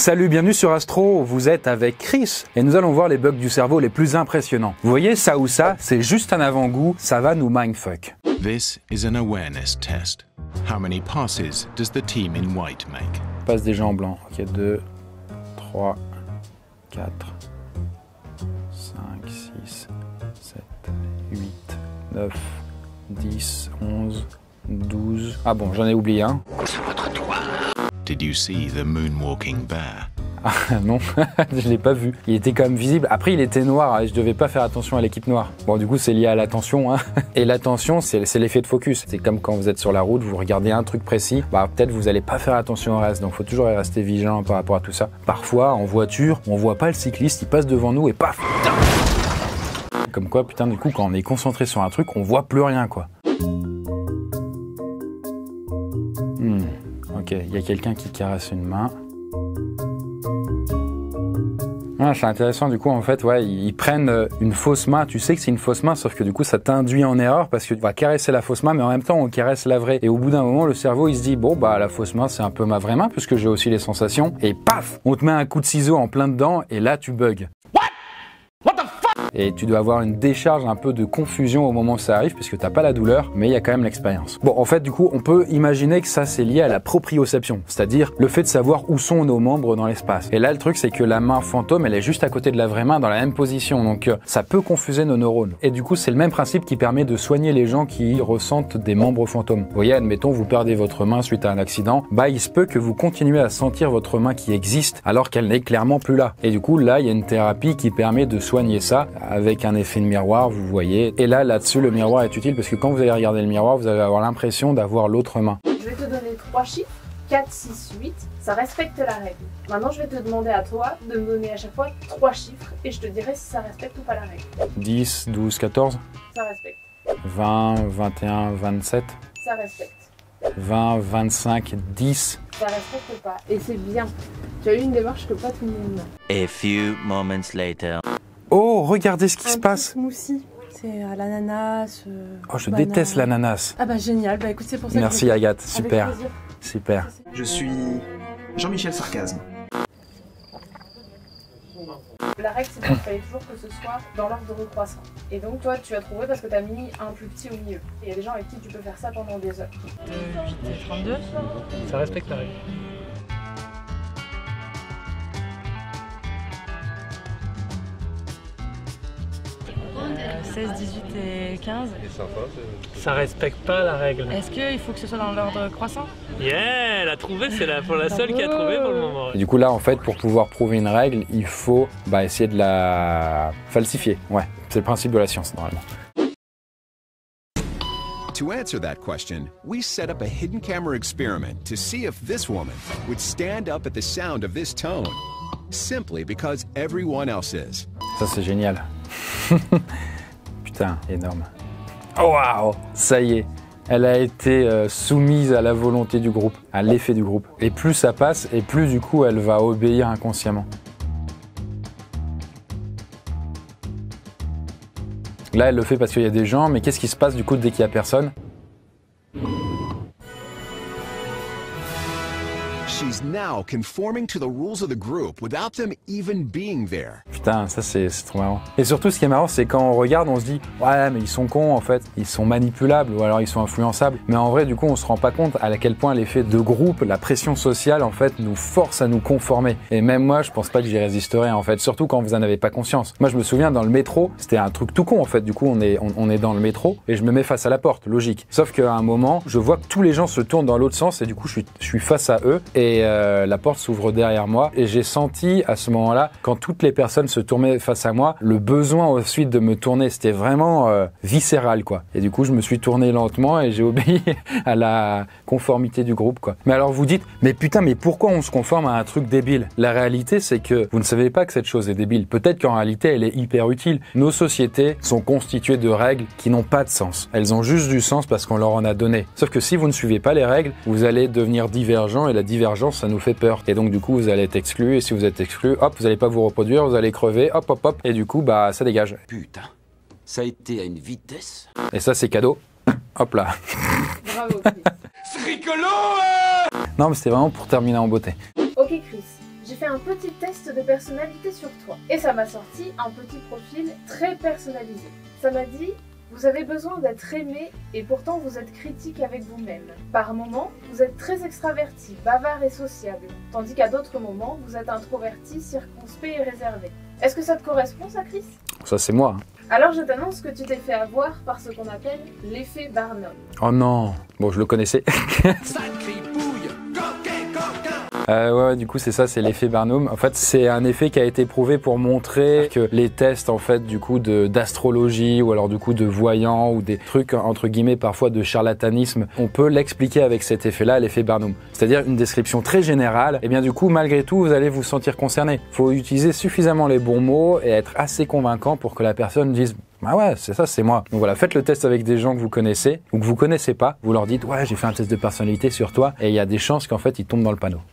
Salut, bienvenue sur Astro, vous êtes avec Chris et nous allons voir les bugs du cerveau les plus impressionnants. Vous voyez ça ou ça, c'est juste un avant-goût, ça va nous mindfuck. This is an awareness test. How many passes does the team in white make? Passe des gens en blanc. Ok, 2, 3, 4, 5, 6, 7, 8, 9, 10, 11, 12... Ah bon, j'en ai oublié un. Sur votre toit. Did you see the moonwalking bear? Ah non, je l'ai pas vu. Il était quand même visible. Après, il était noir et je devais pas faire attention à l'équipe noire. Bon, du coup, c'est lié à l'attention. Hein. Et l'attention, c'est l'effet de focus. C'est comme quand vous êtes sur la route, vous regardez un truc précis. Bah, peut-être vous allez pas faire attention au reste. Donc, faut toujours rester vigilant par rapport à tout ça. Parfois, en voiture, on voit pas le cycliste, il passe devant nous et paf. Comme quoi, putain, du coup, quand on est concentré sur un truc, on voit plus rien, quoi. Ok, il y a quelqu'un qui caresse une main. Ah, c'est intéressant, du coup, en fait, ouais, ils prennent une fausse main. Tu sais que c'est une fausse main, sauf que du coup, ça t'induit en erreur parce que tu vas caresser la fausse main, mais en même temps, on caresse la vraie. Et au bout d'un moment, le cerveau, il se dit, bon, bah, la fausse main, c'est un peu ma vraie main puisque j'ai aussi les sensations. Et paf, on te met un coup de ciseau en plein dedans et là, tu bugs. Et tu dois avoir une décharge, un peu de confusion au moment où ça arrive, puisque t'as pas la douleur, mais il y a quand même l'expérience. Bon, en fait, du coup, on peut imaginer que ça, c'est lié à la proprioception, c'est-à-dire le fait de savoir où sont nos membres dans l'espace. Et là, le truc, c'est que la main fantôme, elle est juste à côté de la vraie main, dans la même position, donc ça peut confuser nos neurones. Et du coup, c'est le même principe qui permet de soigner les gens qui ressentent des membres fantômes. Vous voyez, admettons, vous perdez votre main suite à un accident, bah, il se peut que vous continuez à sentir votre main qui existe, alors qu'elle n'est clairement plus là. Et du coup, là, il y a une thérapie qui permet de soigner ça, avec un effet de miroir, vous voyez. Et là-dessus, le miroir est utile parce que quand vous allez regarder le miroir, vous allez avoir l'impression d'avoir l'autre main. Je vais te donner 3 chiffres, 4, 6, 8, ça respecte la règle. Maintenant, je vais te demander à toi de me donner à chaque fois 3 chiffres et je te dirai si ça respecte ou pas la règle. 10, 12, 14. Ça respecte. 20, 21, 27. Ça respecte. 20, 25, 10. Ça respecte pas. Et c'est bien. Tu as eu une démarche que pas tout le monde a. A few moments later. Oh, regardez ce qui se passe. Smoothie. C'est à l'ananas. Oh, je déteste l'ananas. Ah bah génial. Bah écoute, c'est pour ça que merci Agathe, super. Avec plaisir. Super. Je suis Jean-Michel Sarcasme. La règle, c'est qu'il fallait toujours que ce soit dans l'ordre croissant. Et donc toi, tu as trouvé parce que tu as mis un plus petit au milieu. Et il y a des gens avec qui tu peux faire ça pendant des heures. 8 et 32. Ça respecte la règle. 16, 18 et 15. Ça respecte pas la règle. Est-ce qu'il faut que ce soit dans l'ordre croissant? Yeah, elle a trouvé, c'est pour la seule qui a trouvé pour le moment. Et du coup là, en fait, pour pouvoir prouver une règle, il faut essayer de la falsifier. Ouais, c'est le principe de la science, normalement. To answer that question, we set up a hidden camera experiment to see if this woman would stand up at the sound of this tone, simply because everyone else is. Ça, c'est génial. Putain, énorme. Oh waouh, ça y est, elle a été soumise à la volonté du groupe, à l'effet du groupe. Et plus ça passe, et plus du coup elle va obéir inconsciemment. Là, elle le fait parce qu'il y a des gens, mais qu'est-ce qui se passe du coup dès qu'il y a personne? She's now conforming to the rules of the group without them even being there. Putain, ça c'est trop marrant. Et surtout, ce qui est marrant, c'est quand on regarde, on se dit ouais, mais ils sont cons en fait, ils sont manipulables ou alors ils sont influençables. Mais en vrai, du coup, on se rend pas compte à quel point l'effet de groupe, la pression sociale, en fait, nous force à nous conformer. Et même moi, je pense pas que j'y résisterai en fait, surtout quand vous en avez pas conscience. Moi, je me souviens dans le métro, c'était un truc tout con en fait. Du coup, on est dans le métro et je me mets face à la porte, logique. Sauf qu'à un moment, je vois que tous les gens se tournent dans l'autre sens et du coup, je suis face à eux et la porte s'ouvre derrière moi et j'ai senti à ce moment-là, quand toutes les personnes se tournaient face à moi, le besoin ensuite de me tourner, c'était vraiment viscéral quoi. Et du coup, je me suis tourné lentement et j'ai obéi à la conformité du groupe quoi. Mais alors vous dites, mais putain, mais pourquoi on se conforme à un truc débile? La réalité, c'est que vous ne savez pas que cette chose est débile. Peut-être qu'en réalité, elle est hyper utile. Nos sociétés sont constituées de règles qui n'ont pas de sens. Elles ont juste du sens parce qu'on leur en a donné. Sauf que si vous ne suivez pas les règles, vous allez devenir divergent et la divergence, ça nous fait peur. Et donc du coup, vous allez être exclu et si vous êtes exclu, hop, vous n'allez pas vous reproduire, vous allez crever, hop, hop, hop. Et du coup, ça dégage. Putain, ça a été à une vitesse. Et ça, c'est cadeau. Hop là. Bravo. Non, mais c'était vraiment pour terminer en beauté. Ok Chris, j'ai fait un petit test de personnalité sur toi. Et ça m'a sorti un petit profil très personnalisé. Ça m'a dit, vous avez besoin d'être aimé et pourtant vous êtes critique avec vous-même. Par moments, vous êtes très extraverti, bavard et sociable, tandis qu'à d'autres moments, vous êtes introverti, circonspect et réservé. Est-ce que ça te correspond, ça, Chris? Ça, c'est moi. Alors je t'annonce que tu t'es fait avoir par ce qu'on appelle l'effet Barnum. Oh non. Bon, je le connaissais. Ouais, du coup, c'est ça, c'est l'effet Barnum. En fait, c'est un effet qui a été prouvé pour montrer que les tests, en fait, du coup, d'astrologie ou alors du coup de voyants ou des trucs, entre guillemets, parfois de charlatanisme, on peut l'expliquer avec cet effet-là, l'effet Barnum. C'est-à-dire une description très générale. Et bien, du coup, malgré tout, vous allez vous sentir concerné. Il faut utiliser suffisamment les bons mots et être assez convaincant pour que la personne dise ah ouais, c'est ça, c'est moi. Donc voilà, faites le test avec des gens que vous connaissez ou que vous connaissez pas. Vous leur dites ouais, j'ai fait un test de personnalité sur toi et il y a des chances qu'en fait, ils tombent dans le panneau.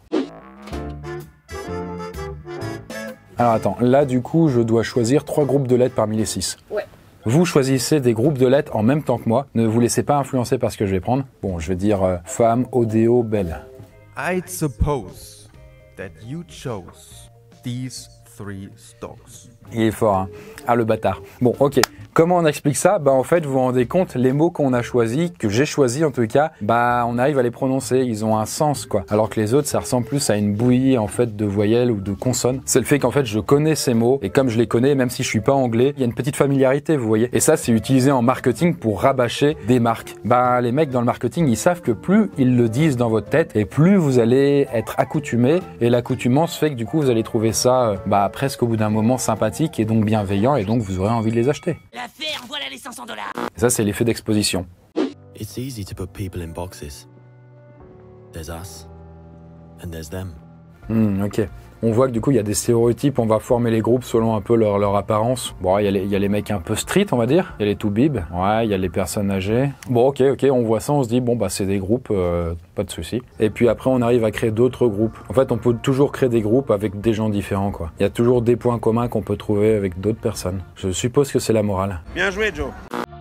Alors attends, là du coup, je dois choisir 3 groupes de lettres parmi les 6. Ouais. Vous choisissez des groupes de lettres en même temps que moi. Ne vous laissez pas influencer par ce que je vais prendre. Bon, je vais dire femme, odéo, belle. I'd suppose that you chose these 3 stocks. Il est fort, hein. Ah, le bâtard. Bon, ok. Comment on explique ça? Bah en fait, vous vous rendez compte, les mots qu'on a choisis, que j'ai choisis en tout cas, bah on arrive à les prononcer, ils ont un sens quoi. Alors que les autres, ça ressemble plus à une bouillie en fait de voyelles ou de consonnes. C'est le fait qu'en fait, je connais ces mots et comme je les connais, même si je suis pas anglais, il y a une petite familiarité, vous voyez. Et ça, c'est utilisé en marketing pour rabâcher des marques. Bah les mecs dans le marketing, ils savent que plus ils le disent dans votre tête et plus vous allez être accoutumé et l'accoutumance fait que du coup, vous allez trouver ça bah presque au bout d'un moment sympathique et donc bienveillant et donc vous aurez envie de les acheter. L'affaire, voilà les $500. Et ça, c'est l'effet d'exposition. It's easy to put people in boxes. There's us, and there's them. Ok. On voit que du coup, il y a des stéréotypes, on va former les groupes selon un peu leur apparence. Bon, il y a les mecs un peu street, on va dire. Il y a les toubibs. Ouais, il y a les personnes âgées. Bon, ok, on voit ça, on se dit, bon, bah, c'est des groupes, pas de souci. Et puis après, on arrive à créer d'autres groupes. En fait, on peut toujours créer des groupes avec des gens différents, quoi. Il y a toujours des points communs qu'on peut trouver avec d'autres personnes. Je suppose que c'est la morale. Bien joué, Joe.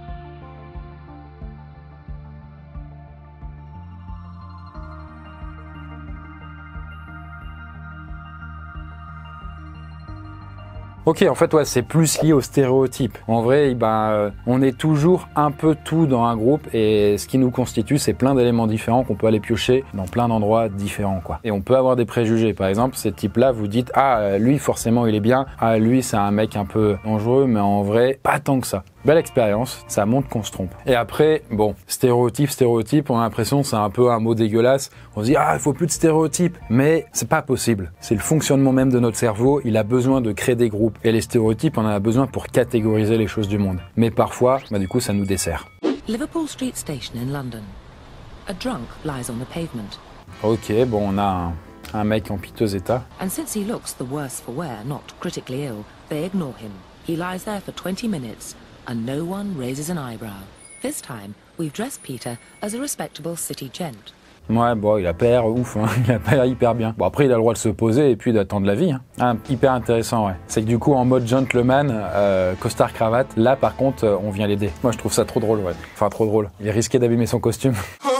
Ok, en fait, ouais, c'est plus lié aux stéréotypes. En vrai, ben, on est toujours un peu tout dans un groupe et ce qui nous constitue, c'est plein d'éléments différents qu'on peut aller piocher dans plein d'endroits différents, quoi. Et on peut avoir des préjugés. Par exemple, ces types-là, vous dites, ah, lui, forcément, il est bien. Ah, lui, c'est un mec un peu dangereux, mais en vrai, pas tant que ça. Belle expérience, ça montre qu'on se trompe. Et après, bon, stéréotype, on a l'impression que c'est un peu un mot dégueulasse. On se dit, ah, il faut plus de stéréotypes. Mais c'est pas possible. C'est le fonctionnement même de notre cerveau. Il a besoin de créer des groupes. Et les stéréotypes, on en a besoin pour catégoriser les choses du monde. Mais parfois, bah, du coup, ça nous dessert. Liverpool Street Station in London. A drunk lies on the pavement. Ok, bon, on a un mec en piteux état. And since he looks the worse for wear, not critically ill, they ignore him. He lies there for 20 minutes. And no one raises an eyebrow. This time, we've dressed Peter as a respectable city gent. Ouais, bon, il a pas l'air ouf, hein. Il a pas l'air hyper bien. Bon, après, il a le droit de se poser et puis d'attendre la vie. Hein. Ah, hyper intéressant, ouais. C'est que du coup, en mode gentleman, costard cravate, là, par contre, on vient l'aider. Moi, je trouve ça trop drôle, ouais. Enfin, trop drôle. Il risquait d'abîmer son costume.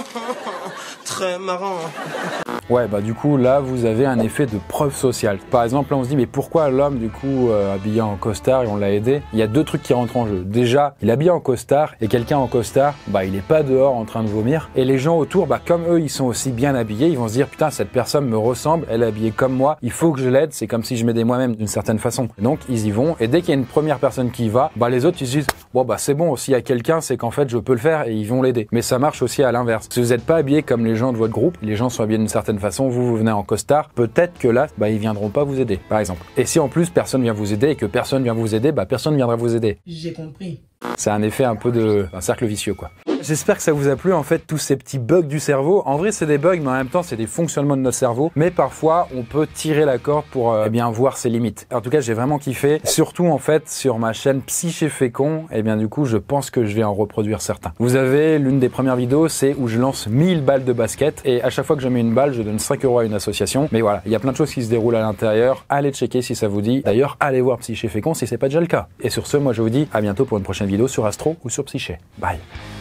Très marrant. Ouais, bah du coup, là, vous avez un effet de preuve sociale. Par exemple, là, on se dit, mais pourquoi l'homme, du coup, habillé en costard et on l'a aidé? Il y a deux trucs qui rentrent en jeu. Déjà, il est habillé en costard et quelqu'un en costard, bah, il est pas dehors en train de vomir. Et les gens autour, bah, comme eux, ils sont aussi bien habillés, ils vont se dire, putain, cette personne me ressemble, elle est habillée comme moi, il faut que je l'aide, c'est comme si je m'aidais moi-même d'une certaine façon. Et donc, ils y vont. Et dès qu'il y a une première personne qui y va, bah, les autres, ils se disent, bon, bah, c'est bon, s'il y a quelqu'un, c'est qu'en fait, je peux le faire et ils vont l'aider. Mais ça marche aussi à l'inverse. Si vous n'êtes pas habillé comme les gens de votre groupe, les gens sont habillés d'une certaine façon, vous venez en costard, peut-être que là, bah, ils viendront pas vous aider, par exemple. Et si en plus personne vient vous aider et que personne vient vous aider, bah, personne viendra vous aider. J'ai compris. C'est un effet un peu d'un cercle vicieux, quoi. J'espère que ça vous a plu, en fait, tous ces petits bugs du cerveau. En vrai, c'est des bugs, mais en même temps, c'est des fonctionnements de notre cerveau. Mais parfois, on peut tirer la corde pour eh bien voir ses limites. En tout cas, j'ai vraiment kiffé. Surtout, en fait, sur ma chaîne Psyché Fécond, eh bien, du coup, je pense que je vais en reproduire certains. Vous avez l'une des premières vidéos, c'est où je lance 1000 balles de basket. Et à chaque fois que je mets une balle, je donne 5 € à une association. Mais voilà, il y a plein de choses qui se déroulent à l'intérieur. Allez checker si ça vous dit. D'ailleurs, allez voir Psyché Fécond si c'est pas déjà le cas. Et sur ce, moi, je vous dis à bientôt pour une prochaine vidéo sur Astro ou sur Psyché. Bye.